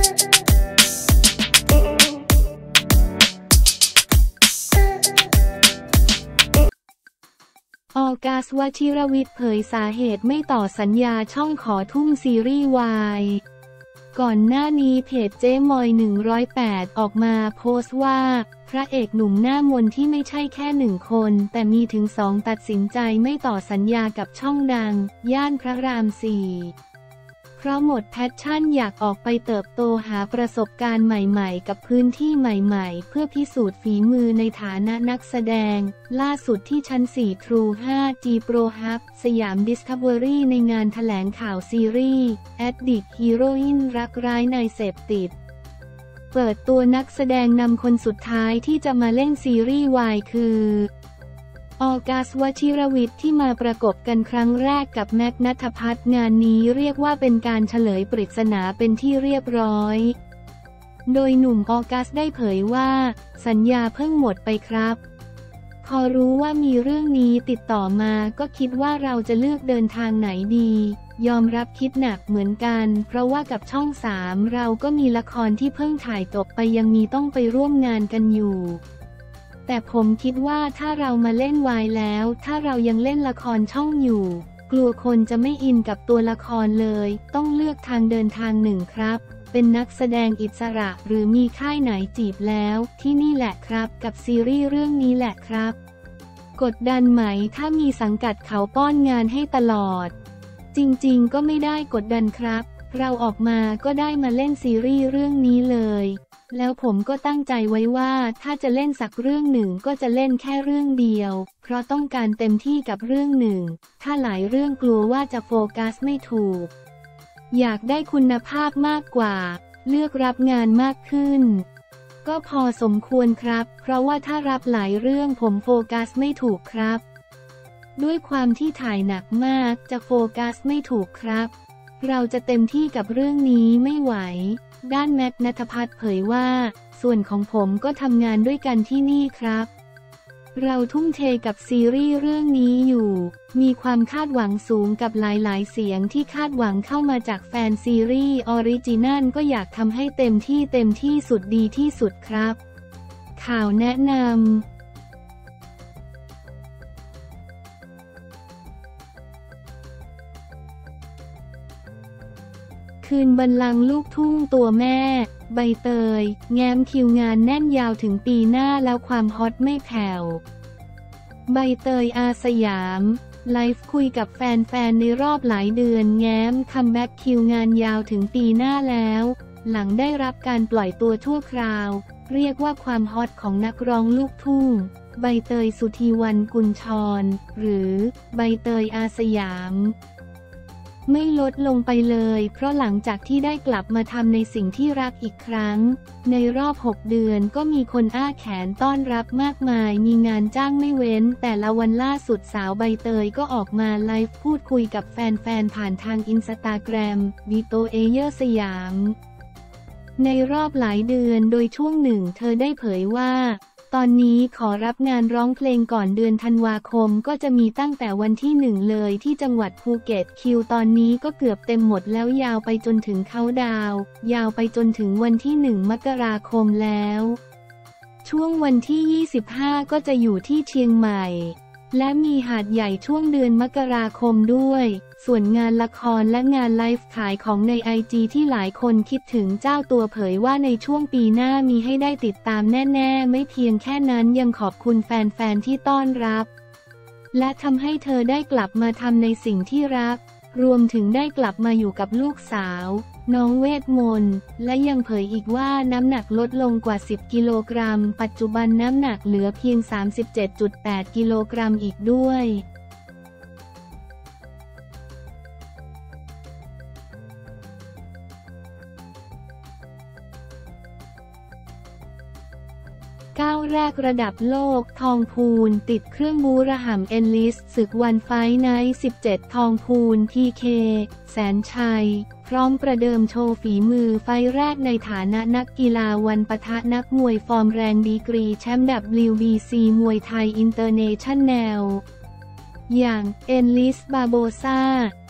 ออกัส วชิรวิทย์เผยสาเหตุไม่ต่อสัญญาช่องขอทุ่มซีรีส์วายก่อนหน้านี้เพจเจ๊มอย108ออกมาโพสต์ว่าพระเอกหนุ่มหน้ามนต์ที่ไม่ใช่แค่1คนแต่มีถึง2ตัดสินใจไม่ต่อสัญญากับช่องดังย่านพระราม4เพราะหมดแพชชั่นอยากออกไปเติบโตหาประสบการณ์ใหม่ๆกับพื้นที่ใหม่ๆเพื่อพิสูจน์ฝีมือในฐานะนักแสดงล่าสุดที่ชั้น4 True 5G Pro Hub สยาม Discovery ในงานแถลงข่าวซีรีส์ Addict Heroine รักร้ายในเสพติดเปิดตัวนักแสดงนำคนสุดท้ายที่จะมาเล่นซีรีส์วายคือออกัส วชิรวิทย์ที่มาประกบกันครั้งแรกกับแม็กซ์ ณัฐพัฒน์งานนี้เรียกว่าเป็นการเฉลยปริศนาเป็นที่เรียบร้อยโดยหนุ่มออกัสได้เผยว่าสัญญาเพิ่งหมดไปครับพอรู้ว่ามีเรื่องนี้ติดต่อมาก็คิดว่าเราจะเลือกเดินทางไหนดียอมรับคิดหนักเหมือนกันเพราะว่ากับช่อง3เราก็มีละครที่เพิ่งถ่ายจบไปยังมีต้องไปร่วมงานกันอยู่แต่ผมคิดว่าถ้าเรามาเล่นวายแล้วถ้าเรายังเล่นละครช่องอยู่กลัวคนจะไม่อินกับตัวละครเลยต้องเลือกทางเดินทางหนึ่งครับเป็นนักแสดงอิสระหรือมีค่ายไหนจีบแล้วที่นี่แหละครับกับซีรีส์เรื่องนี้แหละครับกดดันไหมถ้ามีสังกัดเขาป้อนงานให้ตลอดจริงๆก็ไม่ได้กดดันครับเราออกมาก็ได้มาเล่นซีรีส์เรื่องนี้เลยแล้วผมก็ตั้งใจไว้ว่าถ้าจะเล่นสักเรื่องหนึ่งก็จะเล่นแค่เรื่องเดียวเพราะต้องการเต็มที่กับเรื่องหนึ่งถ้าหลายเรื่องกลัวว่าจะโฟกัสไม่ถูกอยากได้คุณภาพมากกว่าเลือกรับงานมากขึ้นก็พอสมควรครับเพราะว่าถ้ารับหลายเรื่องผมโฟกัสไม่ถูกครับด้วยความที่ถ่ายหนักมากจะโฟกัสไม่ถูกครับเราจะเต็มที่กับเรื่องนี้ไม่ไหวด้านแม็กซ์ ณัฐพัฒน์เผยว่าส่วนของผมก็ทำงานด้วยกันที่นี่ครับเราทุ่มเทกับซีรีส์เรื่องนี้อยู่มีความคาดหวังสูงกับหลายๆเสียงที่คาดหวังเข้ามาจากแฟนซีรีส์ออริจินัลก็อยากทำให้เต็มที่สุดดีที่สุดครับข่าวแนะนำคืนบัลลังก์ลูกทุ่งตัวแม่ใบเตยแง้มคิวงานแน่นยาวถึงปีหน้าแล้วความฮอตไม่แผ่วใบเตยอาสยามไลฟ์คุยกับแฟนๆในรอบหลายเดือนแง้มคัมแบ็กคิวงานยาวถึงปีหน้าแล้วหลังได้รับการปล่อยตัวชั่วคราวเรียกว่าความฮอตของนักร้องลูกทุ่งใบเตยสุธีวรรณกุลชรหรือใบเตยอาสยามไม่ลดลงไปเลยเพราะหลังจากที่ได้กลับมาทำในสิ่งที่รักอีกครั้งในรอบ6 เดือนก็มีคนอ้าแขนต้อนรับมากมายมีงานจ้างไม่เว้นแต่ละวันล่าสุดสาวใบเตยก็ออกมาไลฟ์พูดคุยกับแฟนๆผ่านทางอินสตาแกรมดิโตเอเยอร์สยามในรอบหลายเดือนโดยช่วงหนึ่งเธอได้เผยว่าตอนนี้ขอรับงานร้องเพลงก่อนเดือนธันวาคมก็จะมีตั้งแต่วันที่1เลยที่จังหวัดภูเก็ตคิวตอนนี้ก็เกือบเต็มหมดแล้วยาวไปจนถึงเขาดาวน์ยาวไปจนถึงวันที่1 มกราคมแล้วช่วงวันที่25ก็จะอยู่ที่เชียงใหม่และมีหาดใหญ่ช่วงเดือนมกราคมด้วยส่วนงานละครและงานไลฟ์ขายของใน IG ที่หลายคนคิดถึงเจ้าตัวเผยว่าในช่วงปีหน้ามีให้ได้ติดตามแน่ๆไม่เพียงแค่นั้นยังขอบคุณแฟนๆที่ต้อนรับและทำให้เธอได้กลับมาทำในสิ่งที่รักรวมถึงได้กลับมาอยู่กับลูกสาวน้องเวทมนต์และยังเผยอีกว่าน้ำหนักลดลงกว่า10 กิโลกรัมปัจจุบันน้ำหนักเหลือเพียง 37.8 กิโลกรัมอีกด้วยก้าวแรกระดับโลกทองพูนติดเครื่องบูระห่ำเอลลิสศึกวันไฟท์ไนท์17ทองพูนPKแสนชัยพร้อมประเดิมโชว์ฝีมือไฟท์แรกในฐานะนักกีฬาวันปะทะนักมวยฟอร์มแรงดีกรีแชมป์ WBC มวยไทยอินเตอร์เนชั่นแนลอย่างเอลลิสบาโบซา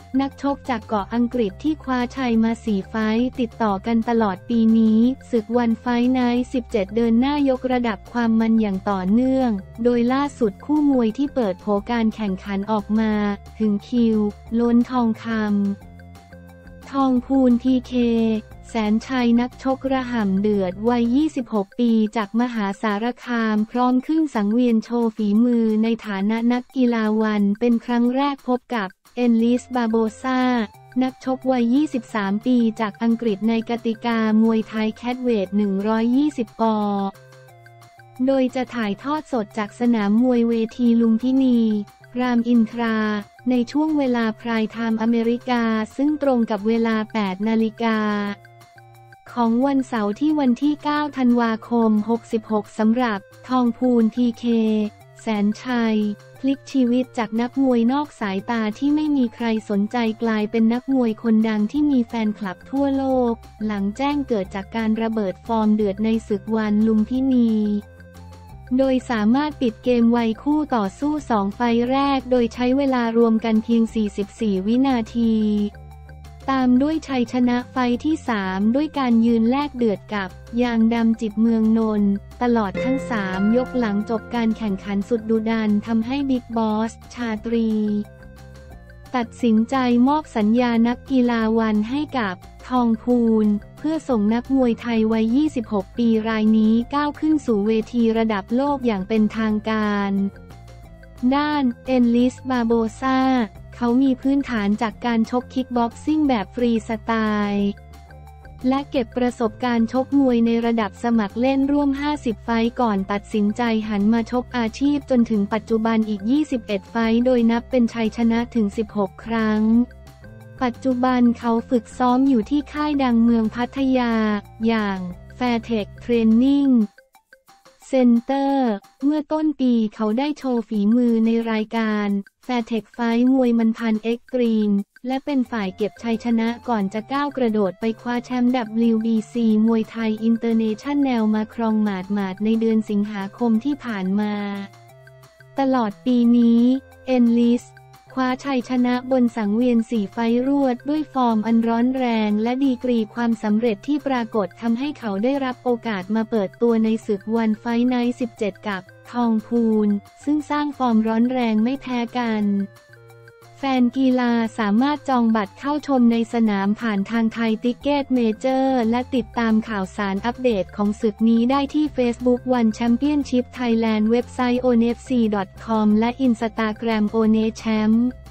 นักชกจากเกาะอังกฤษที่คว้าชัยมา4 ไฟต์ติดต่อกันตลอดปีนี้ศึกวันไฟท์ไนท์17เดินหน้ายกระดับความมันอย่างต่อเนื่องโดยล่าสุดคู่มวยที่เปิดโผการแข่งขันออกมาถึงคิวล้นทองคำทองพูนพีเคแสนชัยนักชกระห่ำเดือดวัย26 ปีจากมหาสารคามพร้อมขึ้นสังเวียนโชว์ฝีมือในฐานะนักกีฬาวันเป็นครั้งแรกพบกับเอนลิส บาโบซานักชกวัย23 ปีจากอังกฤษในกติกามวยไทยแคทเวท120 ปอนด์โดยจะถ่ายทอดสดจากสนามมวยเวทีลุมพินีรามอินทราในช่วงเวลาไพรม์ไทม์อเมริกาซึ่งตรงกับเวลา 8 นาฬิกาของวันเสาร์ที่วันที่ 9 ธันวาคม 66 สำหรับทองพูนพีเคแสนชัยพลิกชีวิตจากนักมวยนอกสายตาที่ไม่มีใครสนใจกลายเป็นนักมวยคนดังที่มีแฟนคลับทั่วโลกหลังแจ้งเกิดจากการระเบิดฟอร์มเดือดในศึกวันลุมพินีโดยสามารถปิดเกมไวคู่ต่อสู้2 ไฟต์แรกโดยใช้เวลารวมกันเพียง44 วินาทีตามด้วยชัยชนะไฟต์ที่ 3ด้วยการยืนแลกเดือดกับยางดำจิตเมืองนนท์ตลอดทั้ง3 ยกหลังจบการแข่งขันสุดดุดันทำให้บิ๊กบอสชาตรีตัดสินใจมอบสัญญานักกีฬาวันให้กับทองพูนเพื่อส่งนักมวยไทยวัย26 ปีรายนี้ก้าวขึ้นสู่เวทีระดับโลกอย่างเป็นทางการด้านเอนลิส บาโบซาเขามีพื้นฐานจากการชกคิกบ็อกซิ่งแบบฟรีสไตล์และเก็บประสบการณ์ชกมวยในระดับสมัครเล่นร่วม50 ไฟต์ก่อนตัดสินใจหันมาชกอาชีพจนถึงปัจจุบันอีก21 ไฟต์โดยนับเป็นชัยชนะถึง16 ครั้งปัจจุบันเขาฝึกซ้อมอยู่ที่ค่ายดังเมืองพัทยาอย่างแฟร์เทคเทรนนิ่งเซ็นเตอร์เมื่อต้นปีเขาได้โชว์ฝีมือในรายการแฟร์เทคไฟท์มวยมันพันเอ็กซ์ตรีมและเป็นฝ่ายเก็บชัยชนะก่อนจะก้าวกระโดดไปคว้าแชมป์ WBC มวยไทยอินเตอร์เนชั่นแนลมาครองหมาดในเดือนสิงหาคมที่ผ่านมาตลอดปีนี้เอนลิสคว้าชัยชนะบนสังเวียน4 ไฟต์รวดด้วยฟอร์มอันร้อนแรงและดีกรีความสำเร็จที่ปรากฏทำให้เขาได้รับโอกาสมาเปิดตัวในศึกวันไฟท์ไนท์17กับทองพูนซึ่งสร้างฟอร์มร้อนแรงไม่แพ้กันแฟนกีฬาสามารถจองบัตรเข้าชมในสนามผ่านทางไทยติ๊กเก็ตเมเจอร์และติดตามข่าวสารอัปเดตของศึกนี้ได้ที่ Facebook One Championship Thailand เว็บไซต์ onefc.com และ Instagram onechamp